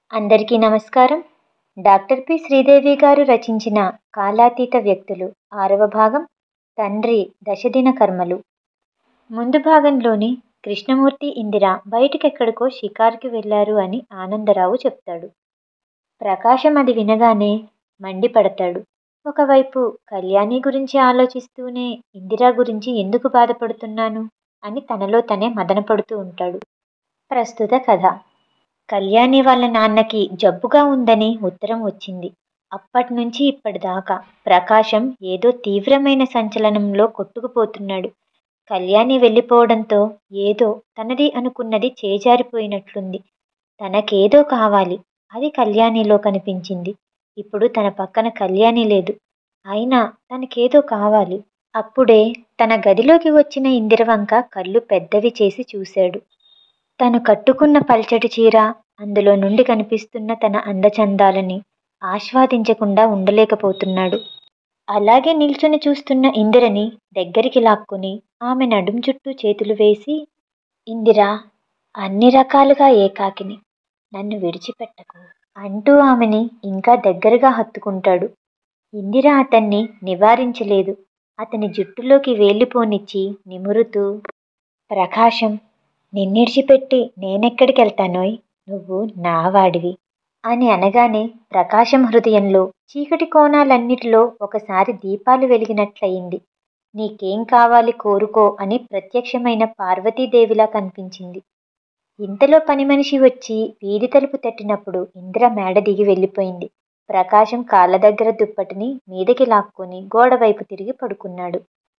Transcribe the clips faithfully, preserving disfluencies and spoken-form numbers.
అందరికీ నమస్కారం. Doctor P Sridevi గారు రచించిన కాలాతీత వ్యక్తులు ఆరవ భాగం తండ్రి దశదిన కర్మలు. ముందు భాగంలోని కృష్ణమూర్తి ఇందిర బయటికెక్కడికో షికారుకి వెళ్లారు అని ఆనందరావు చెప్తాడు. ప్రకాశం అది వినగానే మండిపడతాడు. ఒకవైపు కళ్యాణి గురించి ఆలోచిస్తూనే ఇందిరా గురించి ఎందుకు బాధపడుతున్నాను అని తనలో తనే మదనపడుతూ ఉంటాడు. ప్రస్తుత కథ. కళ్యాణి వాళ్ళ నాన్నకి జబ్బుగా ఉందని ఉత్తరం వచ్చింది. అప్పట్నుంచి ఇప్పటిదాకా ప్రకాశం ఏదో తీవ్రమైన సంచలనంలో కొట్టుకుపోతున్నాడు. కళ్యాణి వెళ్ళిపోవడంతో ఏదో తనది అనుకున్నది చేజారిపోయినట్లుంది. తనకేదో కావాలి, అది కళ్యాణిలో కనిపించింది. ఇప్పుడు తన పక్కన కళ్యాణి లేదు, అయినా తనకేదో కావాలి. అప్పుడే తన గదిలోకి వచ్చిన ఇందిరవంక కళ్ళు పెద్దవి చేసి చూశాడు. తను కట్టుకున్న పల్చటి చీర, అందులో నుండి కనిపిస్తున్న తన అందచందాలని ఆస్వాదించకుండా ఉండలేకపోతున్నాడు. అలాగే నిల్చుని చూస్తున్న ఇందిరని దగ్గరికి లాక్కుని ఆమె నడుం చుట్టూ చేతులు వేసి, ఇందిరా, అన్ని రకాలుగా ఏకాకిని, నన్ను విడిచిపెట్టకు అంటూ ఆమెని ఇంకా దగ్గరగా హత్తుకుంటాడు. ఇందిర అతన్ని నివారించలేదు. అతని జుట్టులోకి వేలిపోనిచ్చి నిమురుతూ, ప్రకాశం, నిన్నిడిచిపెట్టి నేనెక్కడికెళ్తానోయ్, నువ్వు నావాడివి అని అనగానే ప్రకాశం హృదయంలో చీకటి కోణాలన్నిటిలో ఒకసారి దీపాలు వెలిగినట్లయింది. నీకేం కావాలి కోరుకో అని ప్రత్యక్షమైన పార్వతీదేవిలా కనిపించింది. ఇంతలో పనిమనిషి వచ్చి వీధి తలుపు తట్టినప్పుడు ఇందిర మేడ దిగి వెళ్ళిపోయింది. ప్రకాశం కాళ్ళ దగ్గర దుప్పటిని మీదకి లాక్కొని గోడవైపు తిరిగి పడుకున్నాడు.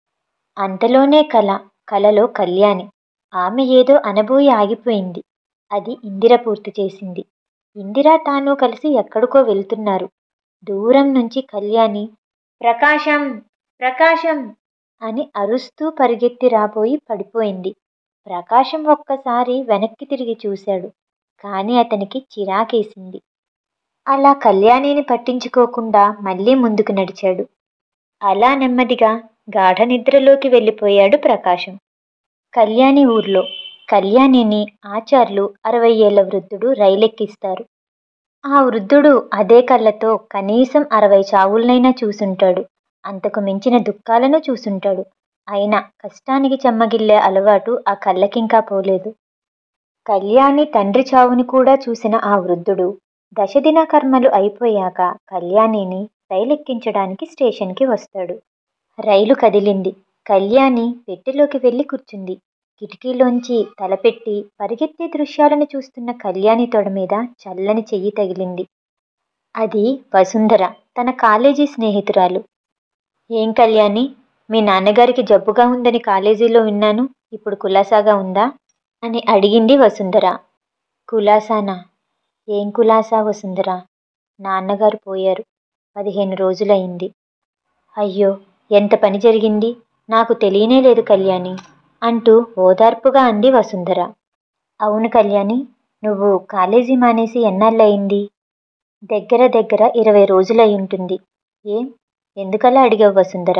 అంతలోనే కల కలలో కళ్యాణి. ఆమె ఏదో అనబోయి ఆగిపోయింది. అది ఇందిర పూర్తి చేసింది. ఇందిర తాను కలిసి ఎక్కడికో వెళ్తున్నారు. దూరం నుంచి కళ్యాణి ప్రకాశం, ప్రకాశం అని అరుస్తూ పరిగెత్తి రాబోయి పడిపోయింది. ప్రకాశం ఒక్కసారి వెనక్కి తిరిగి చూశాడు. కానీ అతనికి చిరాకేసింది. అలా కళ్యాణిని పట్టించుకోకుండా మళ్ళీ ముందుకు నడిచాడు. అలా నెమ్మదిగా గాఢ నిద్రలోకి వెళ్ళిపోయాడు ప్రకాశం. కళ్యాణి ఊర్లో కళ్యాణిని ఆచార్లు అరవై ఏళ్ల వృద్ధుడు రైలెక్కిస్తారు. ఆ వృద్ధుడు అదే కళ్ళతో కనీసం అరవై చావులనైనా చూసుంటాడు. అంతకు మించిన దుఃఖాలను చూసుంటాడు. అయినా కష్టానికి చెమ్మగిల్లే అలవాటు ఆ కళ్ళకింకా పోలేదు. కళ్యాణి తండ్రి చావుని కూడా చూసిన ఆ వృద్ధుడు దశదిన కర్మలు అయిపోయాక కళ్యాణిని రైలెక్కించడానికి స్టేషన్కి వస్తాడు. రైలు కదిలింది. కళ్యాణి పెట్టెలోకి వెళ్ళి కూర్చుంది. కిటికీలోంచి తలపెట్టి పరిగెత్తే దృశ్యాలను చూస్తున్న కళ్యాణి తొడ మీద చల్లని చెయ్యి తగిలింది. అది వసుంధర, తన కాలేజీ స్నేహితురాలు. ఏం కళ్యాణి, మీ నాన్నగారికి జబ్బుగా ఉందని కాలేజీలో విన్నాను, ఇప్పుడు కులాసాగా ఉందా అని అడిగింది వసుంధర. కులాసానా? ఏం కులాసా వసుంధర? నాన్నగారు పోయారు. పదిహేను రోజులయింది. అయ్యో, ఎంత పని జరిగింది, నాకు తెలియనే లేదు కళ్యాణి అంటూ ఓదార్పుగా అంది వసుంధర. అవును కళ్యాణి, నువ్వు కాలేజీ మానేసి ఎన్నాళ్ళయింది? దగ్గర దగ్గర ఇరవై రోజులయ్యుంటుంది. ఏం, ఎందుకలా అడిగావు వసుంధర?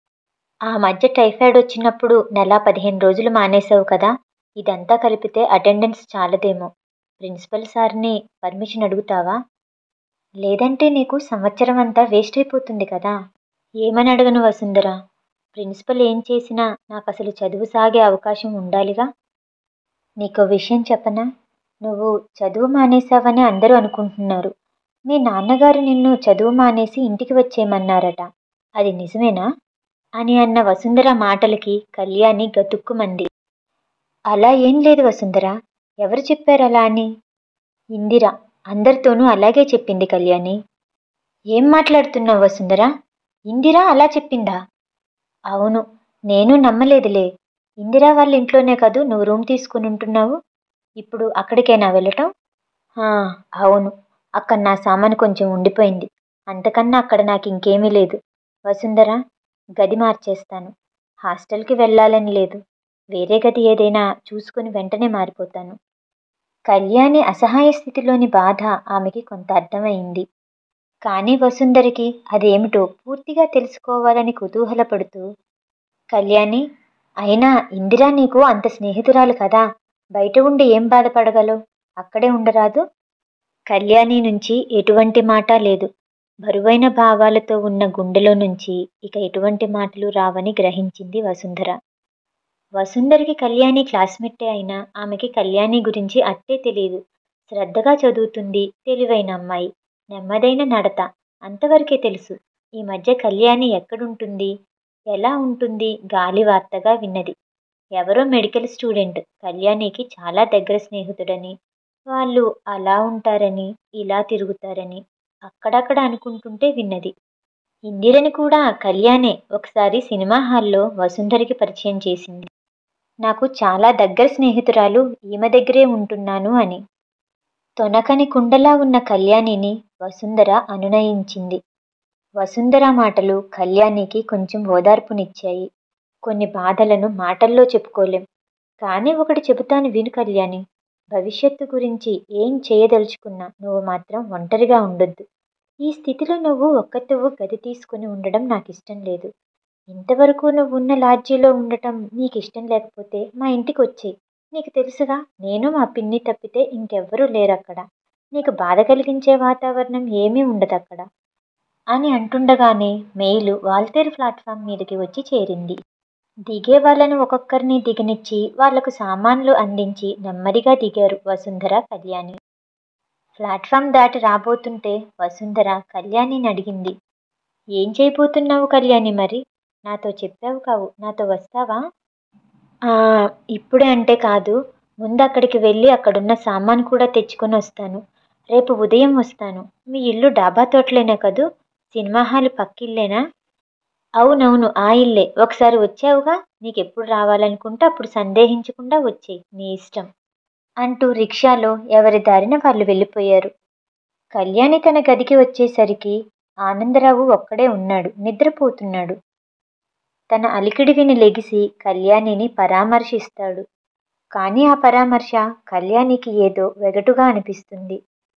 ఆ మధ్య టైఫాయిడ్ వచ్చినప్పుడు నెల పదిహేను రోజులు మానేశావు కదా, ఇదంతా కలిపితే అటెండెన్స్ చాలదేమో. ప్రిన్సిపల్ సార్ని పర్మిషన్ అడుగుతావా? లేదంటే నీకు సంవత్సరం అంతా వేస్ట్ అయిపోతుంది కదా. ఏమని అడగను వసుంధర, ప్రిన్సిపల్ ఏం చేసినా నాకు అసలు చదువు సాగే అవకాశం ఉండాలిగా. నీకో విషయం చెప్పనా? నువ్వు చదువు మానేశావని అందరూ అనుకుంటున్నారు. మీ నాన్నగారు నిన్ను చదువు మానేసి ఇంటికి వచ్చేయమన్నారట, అది నిజమేనా అని అన్న వసుంధర మాటలకి కళ్యాణి గతుక్కుమంది. అలా ఏం లేదు వసుంధర, ఎవరు చెప్పారు అలా అని? ఇందిర అందరితోనూ అలాగే చెప్పింది కళ్యాణి. ఏం మాట్లాడుతున్నావు వసుంధర, ఇందిరా అలా చెప్పిందా? అవును, నేను నమ్మలేదులే. ఇందిరా వాళ్ళ ఇంట్లోనే కదూ నువ్వు రూమ్ తీసుకుని ఉంటున్నావు, ఇప్పుడు అక్కడికైనా వెళ్ళటం? అవును, అక్కడ నా సామాను కొంచెం ఉండిపోయింది, అంతకన్నా అక్కడ నాకు ఇంకేమీ లేదు. వసుంధర, గది మార్చేస్తాను. హాస్టల్కి వెళ్ళాలని లేదు, వేరే గది ఏదైనా చూసుకుని వెంటనే మారిపోతాను. కళ్యాణి అసహాయ స్థితిలోని బాధ ఆమెకి కొంత అర్థమైంది. కానీ వసుంధరికి అదేమిటో పూర్తిగా తెలుసుకోవాలని కుతూహలపడుతూ, కళ్యాణి, అయినా ఇందిరా నీకు అంత స్నేహితురాలు కదా, బయట ఉండి ఏం బాధపడగలవు, అక్కడే ఉండరాదు? కళ్యాణి నుంచి ఎటువంటి మాట లేదు. బరువైన భావాలతో ఉన్న గుండెలో నుంచి ఇక ఎటువంటి మాటలు రావని గ్రహించింది వసుంధర. వసుంధరకి కళ్యాణి క్లాస్మేటే అయినా ఆమెకి కళ్యాణి గురించి అట్టే తెలియదు. శ్రద్ధగా చదువుతుంది, తెలివైన అమ్మాయి, నెమ్మదైన నడత, అంతవరకే తెలుసు. ఈ మధ్య కళ్యాణి ఎక్కడుంటుంది, ఎలా ఉంటుంది గాలి వార్తగా విన్నది. ఎవరో మెడికల్ స్టూడెంట్ కళ్యాణికి చాలా దగ్గర స్నేహితుడని, వాళ్ళు అలా ఉంటారని, ఇలా తిరుగుతారని అక్కడక్కడ అనుకుంటుంటే విన్నది. ఇందిరని కూడా కళ్యాణే ఒకసారి సినిమా హాల్లో వసుంధరకి పరిచయం చేసింది. నాకు చాలా దగ్గర స్నేహితురాలు ఈమె దగ్గరే ఉంటున్నాను అని. తొనకని కుండలా ఉన్న కళ్యాణిని వసుంధర అనునయించింది. వసుంధర మాటలు కళ్యాణికి కొంచెం ఓదార్పునిచ్చాయి. కొన్ని బాధలను మాటల్లో చెప్పుకోలేం, కానీ ఒకటి చెబుతాను విను కళ్యాణి. భవిష్యత్తు గురించి ఏం చేయదలుచుకున్నా నువ్వు మాత్రం ఒంటరిగా ఉండొద్దు. ఈ స్థితిలో నువ్వు ఒక్కతివ్వు గది తీసుకుని ఉండడం నాకు ఇష్టం లేదు. ఇంతవరకు నువ్వు ఉన్న లాడ్జీలో ఉండటం నీకు ఇష్టం లేకపోతే మా ఇంటికి వచ్చేయి. నీకు తెలుసుగా, నేను మా పిన్ని తప్పితే ఇంకెవ్వరూ లేరక్కడ. నీకు బాధ కలిగించే వాతావరణం ఏమీ ఉండదు అక్కడ అని అంటుండగానే మెయిలు వాల్తేరు ప్లాట్ఫామ్ మీదకి వచ్చి చేరింది. దిగే వాళ్ళను ఒక్కొక్కరిని దిగనిచ్చి వాళ్లకు సామాన్లు అందించి నెమ్మదిగా దిగారు వసుంధర, కళ్యాణి. ప్లాట్ఫామ్ దాటి రాబోతుంటే వసుంధర కళ్యాణిని అడిగింది, ఏం చేయబోతున్నావు కళ్యాణి? మరి నాతో చెప్పావు కావు, నాతో వస్తావా? ఆ ఇప్పుడే అంటే కాదు, ముందు అక్కడికి వెళ్ళి అక్కడున్న సామాన్ కూడా తెచ్చుకొని వస్తాను. రేపు ఉదయం వస్తాను. మీ ఇల్లు డాబా తోటలేనా కదూ? సినిమా హాలు పక్కిల్లేనా? అవునవును, ఆ ఇల్లే. ఒకసారి వచ్చావుగా, నీకెప్పుడు రావాలనుకుంటే అప్పుడు సందేహించకుండా వచ్చేయి, నీ ఇష్టం అంటూ రిక్షాలో ఎవరి దారిన వాళ్ళు వెళ్ళిపోయారు. కళ్యాణి తన గదికి వచ్చేసరికి ఆనందరావు ఒక్కడే ఉన్నాడు, నిద్రపోతున్నాడు. తన అలికిడి విని లెగిసి కళ్యాణిని పరామర్శిస్తాడు. కానీ ఆ పరామర్శ కళ్యాణికి ఏదో వెగటుగా అనిపిస్తుంది.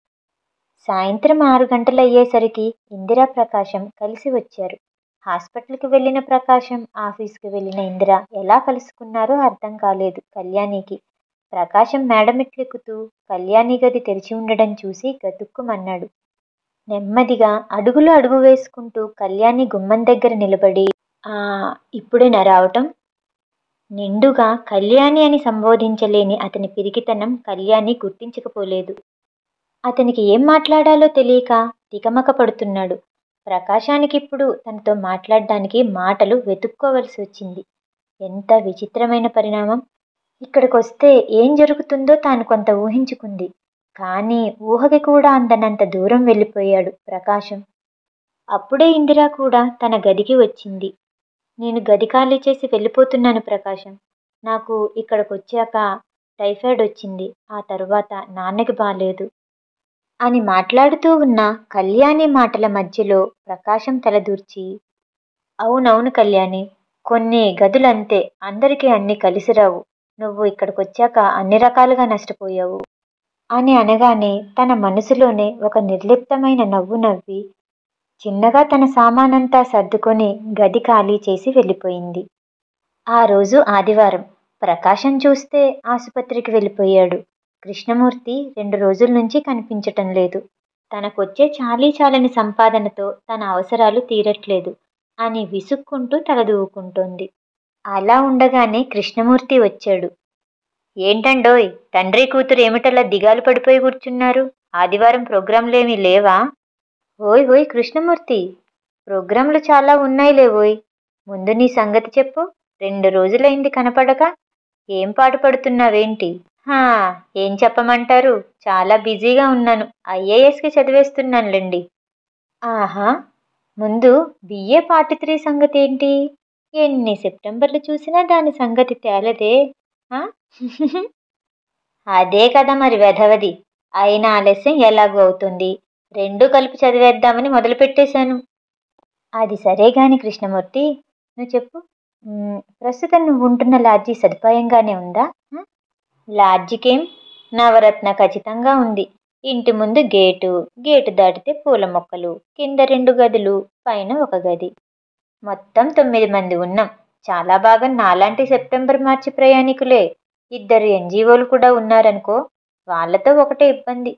సాయంత్రం ఆరు గంటలయ్యేసరికి ఇందిరా, ప్రకాశం కలిసి వచ్చారు. హాస్పిటల్కి వెళ్ళిన ప్రకాశం, ఆఫీస్కి వెళ్ళిన ఇందిర ఎలా కలుసుకున్నారో అర్థం కాలేదు కళ్యాణికి. ప్రకాశం మేడమెట్లెక్కుతూ కళ్యాణి గది తెరిచి ఉండడం చూసి గతుక్కుమన్నాడు. నెమ్మదిగా అడుగులో అడుగు వేసుకుంటూ కళ్యాణి గుమ్మం దగ్గర నిలబడి, ఆ ఇప్పుడేనా రావటం? నిండుగా కళ్యాణి అని సంబోధించలేని అతని పిరికితనం కళ్యాణి గుర్తించకపోలేదు. అతనికి ఏం మాట్లాడాలో తెలియక తికమక పడుతున్నాడు. ప్రకాశానికిప్పుడు తనతో మాట్లాడడానికి మాటలు వెతుక్కోవలసి వచ్చింది. ఎంత విచిత్రమైన పరిణామం! ఇక్కడికొస్తే ఏం జరుగుతుందో తాను కొంత ఊహించుకుంది. కానీ ఊహకి కూడా అందనంత దూరం వెళ్ళిపోయాడు ప్రకాశం. అప్పుడే ఇందిరా కూడా తన గదికి వచ్చింది. నేను గది ఖాళీ చేసి వెళ్ళిపోతున్నాను ప్రకాశం. నాకు ఇక్కడికొచ్చాక టైఫాయిడ్ వచ్చింది. ఆ తరువాత నాన్నకి బాలేదు అని మాట్లాడుతూ ఉన్న కళ్యాణి మాటల మధ్యలో ప్రకాశం తలదూర్చి, అవునవును కళ్యాణి, కొన్ని గదులంతే, అందరికీ అన్ని కలిసిరావు. నువ్వు ఇక్కడికొచ్చాక అన్ని రకాలుగా నష్టపోయావు అని అనగానే తన మనసులోనే ఒక నిర్లిప్తమైన నవ్వు నవ్వి చిన్నగా తన సామానంతా సర్దుకొని గది ఖాళీ చేసి వెళ్ళిపోయింది. ఆ రోజు ఆదివారం. ప్రకాశం చూస్తే ఆసుపత్రికి వెళ్ళిపోయాడు. కృష్ణమూర్తి రెండు రోజుల నుంచి కనిపించటం లేదు. తనకొచ్చే చాలీ చాలని సంపాదనతో తన అవసరాలు తీరట్లేదు అని విసుక్కుంటూ తలదూవుకుంటోంది. అలా ఉండగానే కృష్ణమూర్తి వచ్చాడు. ఏంటండోయ్, తండ్రి కూతురు ఏమిటలా దిగాలు పడిపోయి కూర్చున్నారు? ఆదివారం ప్రోగ్రాంలేమీ లేవా? ఓయ్ ఓయ్ కృష్ణమూర్తి, ప్రోగ్రాంలు చాలా ఉన్నాయిలేవోయ్. ముందు నీ సంగతి చెప్పు. రెండు రోజులైంది కనపడక. ఏం పాటు పడుతున్నావేంటి? హా ఏం చెప్పమంటారు, చాలా బిజీగా ఉన్నాను. ఐఏఎస్కి చదివేస్తున్నానులేండి. ఆహా, ముందు బిఏ ఫార్టీ త్రీ సంగతి ఏంటి? ఎన్ని సెప్టెంబర్లు చూసినా దాని సంగతి తేలదే. అదే కదా మరి వెధవది. అయిన ఆలస్యం ఎలాగూ అవుతుంది. రెండూ కలిపి చదివేద్దామని మొదలుపెట్టేశాను. అది సరే గాని కృష్ణమూర్తి, నువ్వు చెప్పు, ప్రస్తుతం నువ్వు ఉంటున్న లాడ్జీ సదుపాయంగానే ఉందా? లాడ్జికేం, నవరత్న ఖచ్చితంగా ఉంది. ఇంటి ముందు గేటు, గేటు దాటితే పూల మొక్కలు, కింద రెండు గదులు, పైన ఒక గది, మొత్తం తొమ్మిది మంది ఉన్నాం. చాలా బాగా నాలాంటి సెప్టెంబర్ మార్చి ప్రయాణికులే. ఇద్దరు ఎన్జీఓలు కూడా ఉన్నారనుకో. వాళ్లతో ఒకటే ఇబ్బంది.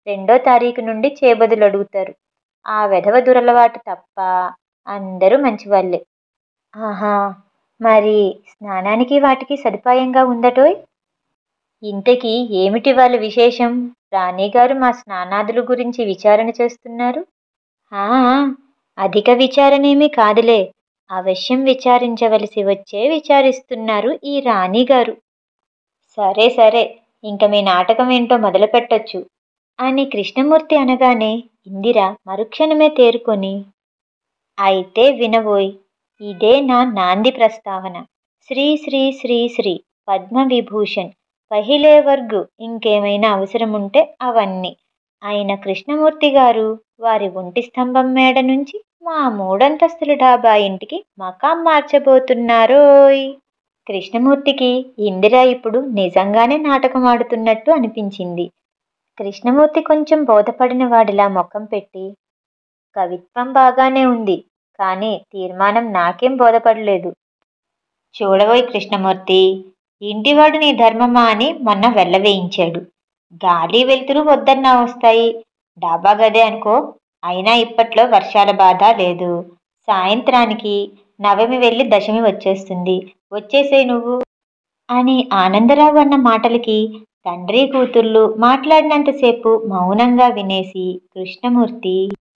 రెండో తారీఖు నుండి చేబదులు అడుగుతారు. ఆ వెధవ దురలవాటు తప్ప అందరూ మంచివాళ్ళే. ఆహా, మరి స్నానానికి వాటికి సదుపాయంగా ఉందటోయ్? ఇంతకీ ఏమిటి వాళ్ళ విశేషం? రాణిగారు మా స్నానాదుల గురించి విచారణ చేస్తున్నారు. ఆ, అధిక విచారణేమీ కాదులే, అవశ్యం విచారించవలసి వచ్చే విచారిస్తున్నారు ఈ రాణిగారు. సరే సరే, ఇంక మీ నాటకం ఏంటో మొదలు పెట్టొచ్చు అని కృష్ణమూర్తి అనగానే ఇందిర మరుక్షణమే తేరుకొని, అయితే వినబోయ్, ఇదే నా నాంది ప్రస్తావన. శ్రీ శ్రీ శ్రీ శ్రీ పద్మవిభూషణ్ పహిలే వర్గు, ఇంకేమైనా అవసరముంటే అవన్నీ. ఆయన కృష్ణమూర్తి గారు వారి ఒంటి స్తంభం మేడ నుంచి మా మూడంతస్తుల డాబా ఇంటికి మకాం మార్చబోతున్నారోయ్. కృష్ణమూర్తికి ఇందిర ఇప్పుడు నిజంగానే నాటకం ఆడుతున్నట్టు అనిపించింది. కృష్ణమూర్తి కొంచెం బోధపడిన వాడిలా ముఖం పెట్టి, కవిత్వం బాగానే ఉంది, కానీ తీర్మానం నాకేం బోధపడలేదు. చూడబోయ్ కృష్ణమూర్తి, ఇంటివాడు నీ ధర్మమా అని మొన్న వెళ్ళవేయించాడు. గాలి వెలుతురు వద్దన్నా వస్తాయి, డాబా గదే అనుకో. అయినా ఇప్పట్లో వర్షాల బాధ లేదు. సాయంత్రానికి నవమి వెళ్ళి దశమి వచ్చేస్తుంది, వచ్చేసే నువ్వు అని ఆనందరావు అన్న మాటలకి తండ్రి కూతుళ్ళు మాట్లాడినంతసేపు మౌనంగా వినేసి కృష్ణమూర్తి,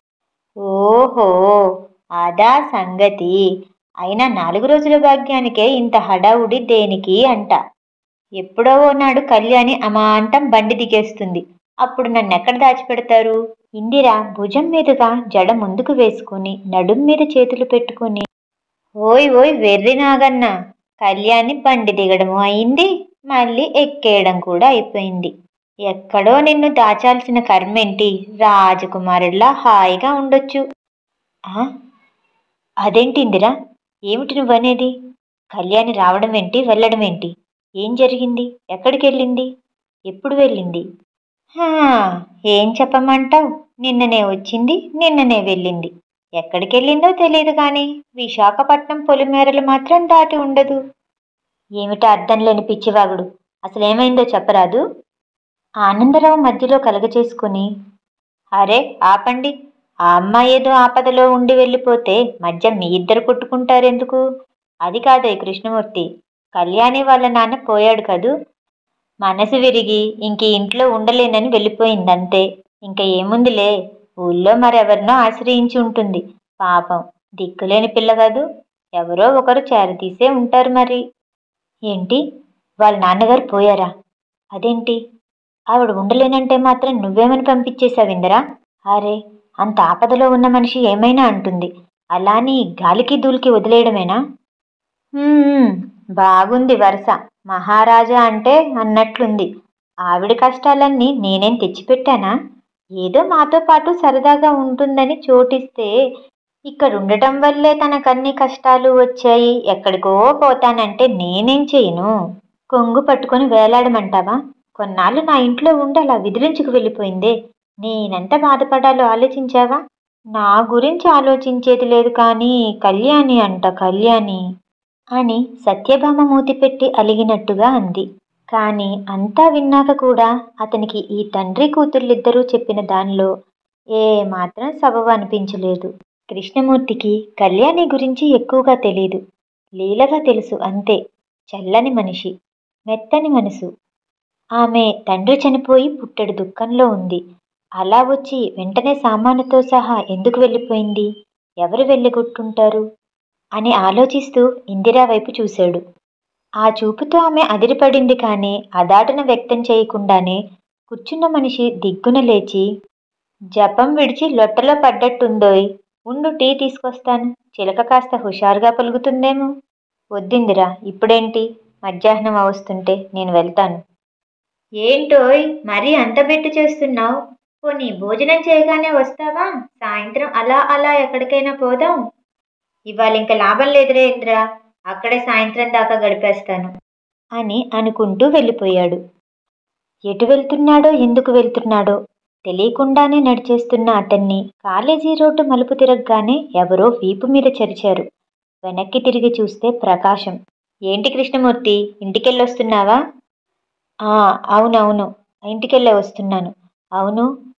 ఓహో అదా సంగతి, అయినా నాలుగు రోజుల భాగ్యానికే ఇంత హడావుడి దేనికి అంట. ఎప్పుడో ఓనాడు కళ్యాణి అమాంతం బండి దిగేస్తుంది, అప్పుడు నన్నెక్కడ దాచిపెడతారు? ఇందిర భుజం మీదుగా జడ ముందుకు వేసుకుని నడుం మీద చేతులు పెట్టుకుని, ఓయ్ ఓయ్ వెర్రి నాగన్న, కళ్యాణి బండి దిగడము అయింది, మళ్ళీ ఎక్కేయడం కూడా అయిపోయింది. ఎక్కడో నిన్ను దాచాల్సిన కర్మేంటి, రాజకుమారుడిలా హాయిగా ఉండొచ్చు. ఆ, అదేంటి ఇందిరా, ఏమిటి నువ్వనేది? కళ్యాణి రావడం ఏంటి, వెళ్ళడం ఏంటి? ఏం జరిగింది? ఎక్కడికి వెళ్ళింది? ఎప్పుడు వెళ్ళింది? హా, ఏం చెప్పమంటావు? నిన్ననే వచ్చింది, నిన్ననే వెళ్ళింది. ఎక్కడికి వెళ్ళిందో తెలియదు కానీ విశాఖపట్నం పొలిమేరలు మాత్రం దాటి ఉండదు. ఏమిటా అర్థం లేని పిచ్చివాగుడు, అసలేమైందో చెప్పరాదు? ఆనందరావు మధ్యలో కలగచేసుకుని, అరే ఆపండి, ఆ అమ్మాయి ఏదో ఆపదలో ఉండి వెళ్ళిపోతే మధ్య మీ ఇద్దరు కొట్టుకుంటారెందుకు? అది కాదే కృష్ణమూర్తి, కళ్యాణి వాళ్ళ నాన్న పోయాడు కదూ, మనసు విరిగి ఇంక ఇంట్లో ఉండలేనని వెళ్ళిపోయిందంతే. ఇంక ఏముందిలే, ఊళ్ళో మరెవరినో ఆశ్రయించి ఉంటుంది. పాపం దిక్కులేని పిల్ల కదూ, ఎవరో ఒకరు చేరతీసే ఉంటారు మరి. ఏంటి, వాళ్ళ నాన్నగారు పోయారా? అదేంటి, ఆవిడ ఉండలేనంటే మాత్రం నువ్వేమని పంపించేశావిందరా? అరే, అంత ఆపదలో ఉన్న మనిషి ఏమైనా అంటుంది, అలాని గాలికి దూలికి వదిలేయడమేనా? బాగుంది వరుస, మహారాజా అంటే అన్నట్లుంది. ఆవిడ కష్టాలన్నీ నేనేం తెచ్చిపెట్టానా? ఏదో మాతో పాటు సరదాగా ఉంటుందని చోటిస్తే ఇక్కడుండటం వల్లే తనకన్ని కష్టాలు వచ్చాయి, ఎక్కడికో పోతానంటే నేనేం చేయను? కొంగు పట్టుకొని వేలాడమంటావా? కొన్నాళ్ళు నా ఇంట్లో ఉండి అలా విదిలించుకు వెళ్ళిపోయిందే, నేనెంత బాధపడాలో ఆలోచించావా? నా గురించి ఆలోచించేది లేదు కానీ కళ్యాణి అంట కళ్యాణి అని సత్యభామ మూతి పెట్టి అలిగినట్టుగా అంది. కానీ అంతా విన్నాక కూడా అతనికి ఈ తండ్రి కూతుర్లిద్దరూ చెప్పిన దానిలో ఏ మాత్రం సబబు అనిపించలేదు. కృష్ణమూర్తికి కళ్యాణి గురించి ఎక్కువగా తెలీదు, లీలగా తెలుసు అంతే. చల్లని మనిషి, మెత్తని మనసు. ఆమె తండ్రి చనిపోయి పుట్టెడు దుఃఖంలో ఉంది. అలా వచ్చి వెంటనే సామానుతో సహా ఎందుకు వెళ్ళిపోయింది? ఎవరు వెళ్ళగొట్టుంటారు అని ఆలోచిస్తూ ఇందిరా వైపు చూశాడు. ఆ చూపుతో ఆమె అదిరిపడింది కానీ అదాటన వ్యక్తం చేయకుండానే కూర్చున్న మనిషి దిగ్గున లేచి, జపం విడిచి లొట్టలో పడ్డట్టుందోయ్, ఉండు టీ తీసుకొస్తాను, చిలక కాస్త హుషారుగా పలుకుతుందేమో. వద్దిందిరా, ఇప్పుడేంటి, మధ్యాహ్నం అవస్తుంటే నేను వెళ్తాను. ఏంటోయ్ మరీ అంత బెట్టు చేస్తున్నావు? పోనీ భోజనం చేయగానే వస్తావా? సాయంత్రం అలా అలా ఎక్కడికైనా పోదాం. ఇవాళ ఇంకా లాభం లేదురే ఇంద్ర, అక్కడే సాయంత్రం దాకా గడిపేస్తాను అని అనుకుంటూ వెళ్ళిపోయాడు. ఎటు వెళ్తున్నాడో ఎందుకు వెళ్తున్నాడో తెలియకుండానే నడిచేస్తున్న అతన్ని కాలేజీ రోడ్డు మలుపు తిరగగానే ఎవరో వీపు మీద చరిచారు. వెనక్కి తిరిగి చూస్తే ప్రకాశం. ఏంటి కృష్ణమూర్తి, ఇంటికెళ్ళొస్తున్నావా? ఆ, అవునవును, ఇంటికెళ్ళే వస్తున్నాను. అవును,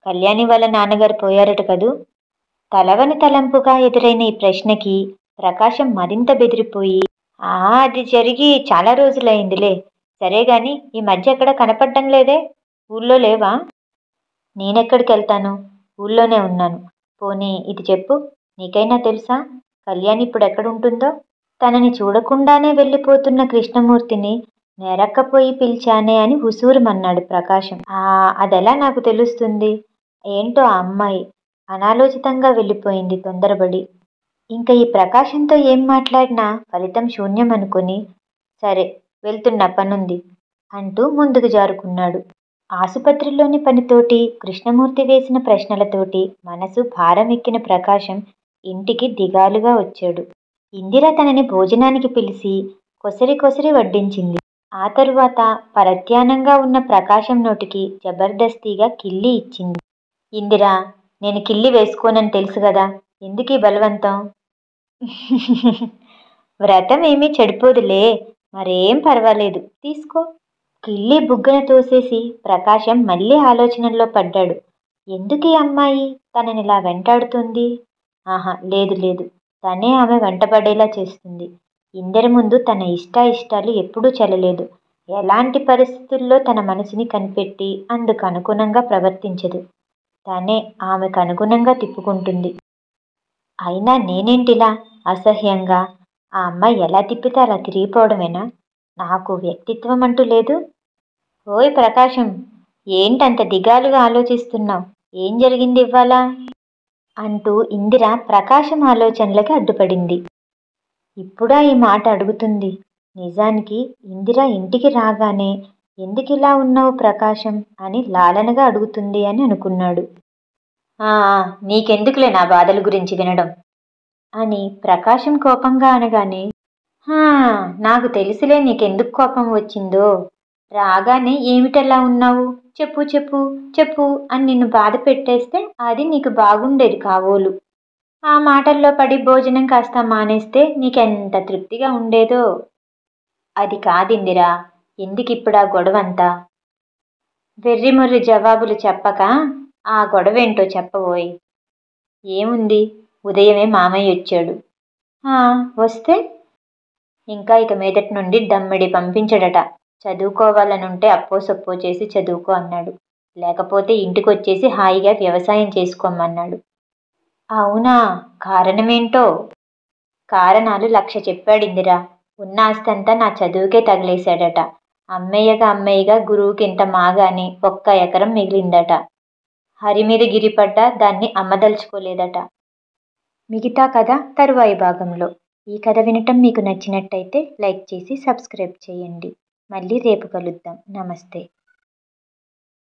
కళ్యాణి వాళ్ళ నాన్నగారు పోయారట కదూ? తలవని తలంపుగా ఎదురైన ఈ ప్రశ్నకి ప్రకాశం మరింత బెదిరిపోయి, ఆ అది జరిగి చాలా రోజులైందిలే. సరే గాని ఈ మధ్య ఎక్కడ కనపడ్డం లేదే? ఊళ్ళో లేవా? నేనెక్కడికి వెళ్తాను? ఊళ్ళోనే ఉన్నాను. పోనీ ఇది చెప్పు, నీకైనా తెలుసా కళ్యాణి ఇప్పుడు ఎక్కడుంటుందో? తనని చూడకుండానే వెళ్ళిపోతున్న కృష్ణమూర్తిని నేరక్కపోయి పిలిచానే అని హుసూరుమన్నాడు ప్రకాశం. ఆ అదెలా నాకు తెలుస్తుంది? ఏంటో ఆ అమ్మాయి అనాలోచితంగా వెళ్ళిపోయింది తొందరబడి. ఇంక ఈ ప్రకాశంతో ఏం మాట్లాడినా ఫలితం శూన్యం అనుకుని, సరే వెళ్తున్నా పనుంది అంటూ ముందుకు జారుకున్నాడు. ఆసుపత్రిలోని పనితోటి, కృష్ణమూర్తి వేసిన ప్రశ్నలతోటి మనసు భారమెక్కిన ప్రకాశం ఇంటికి దిగాలుగా వచ్చాడు. ఇందిర తనని భోజనానికి పిలిచి కొసరి కొసరి వడ్డించింది. ఆ తరువాత పరధ్యానంగా ఉన్న ప్రకాశం నోటికి జబర్దస్తిగా కిళ్ళి ఇచ్చింది. ఇందిరా, నేను కిళ్ళి వేసుకోనని తెలుసు కదా, ఎందుకీ బలవంతం? వ్రతం ఏమీ చెడిపోదులే, మరేం పర్వాలేదు, తీసుకో. కిళ్ళి బుగ్గన తోసేసి ప్రకాశం మళ్ళీ ఆలోచనల్లో పడ్డాడు. ఎందుకీ అమ్మాయి తననిలా వెంటాడుతుంది? ఆహా, లేదు లేదు, తనే ఆమె వెంటబడేలా చేస్తుంది. ఇందరి ముందు తన ఇష్టాయిష్టాలు ఎప్పుడూ చెల్లలేదు. ఎలాంటి పరిస్థితుల్లో తన మనసుని కనిపెట్టి అందుకు అనుగుణంగా ప్రవర్తించదు. తనే ఆమెకు అనుగుణంగా తిప్పుకుంటుంది. అయినా నేనేంటిలా అసహ్యంగా? ఆ అమ్మాయి ఎలా తిప్పితే అలా తిరిగిపోవడమేనా? నాకు వ్యక్తిత్వం అంటూ లేదు? ఓయ్ ప్రకాశం, ఏంటంత దిగాలుగా ఆలోచిస్తున్నావు? ఏం జరిగింది ఇవ్వాలా? అంటూ ఇందిర ప్రకాశం ఆలోచనలకి అడ్డుపడింది. ఇప్పుడా ఈ మాట అడుగుతుంది? నిజానికి ఇందిర ఇంటికి రాగానే ఎందుకిలా ఉన్నావు ప్రకాశం అని లాలనగా అడుగుతుంది అని అనుకున్నాడు. ఆ నీకెందుకులే నా బాధల గురించి వినడం అని ప్రకాశం కోపంగా అనగానే, హా నాకు తెలిసిలే నీకెందుకు కోపం వచ్చిందో. రాగానే ఏమిటలా ఉన్నావు, చెప్పు చెప్పు చెప్పు అని నిన్ను బాధ పెట్టేస్తే అది నీకు బాగుండేది కావోలు. ఆ మాటల్లో పడి భోజనం కాస్త మానేస్తే నీకెంత తృప్తిగా ఉండేదో. అది కాదిందిరా, ఎందుకిప్పుడా గొడవంతా? వెర్రిమొర్రి జవాబులు చెప్పక ఆ గొడవేంటో చెప్పబోయి. ఏముంది, ఉదయమే మామయ్య వచ్చాడు. వస్తే ఇంకా ఇక మీదటి నుండి దమ్మిడి పంపించడట. చదువుకోవాలనుంటే అప్పో సప్పో చేసి చదువుకో అన్నాడు. లేకపోతే ఇంటికొచ్చేసి హాయిగా వ్యవసాయం చేసుకోమన్నాడు. అవునా? కారణమేంటో? కారణాలు లక్ష చెప్పాడిందిరా. ఉన్న ఆస్తంతా నా చదువుకే తగిలేశాడట. అమ్మయ్యగా అమ్మయ్యగా గురువుకింత మాగాని ఒక్క ఎకరం మిగిలిందట. హరి మీద గిరిపడ్డా దాన్ని అమ్మదలుచుకోలేదట. మిగతా కథ తరువాయి భాగంలో. ఈ కథ వినటం మీకు నచ్చినట్టయితే లైక్ చేసి సబ్స్క్రైబ్ చేయండి. మళ్ళీ రేపు కలుద్దాం. నమస్తే.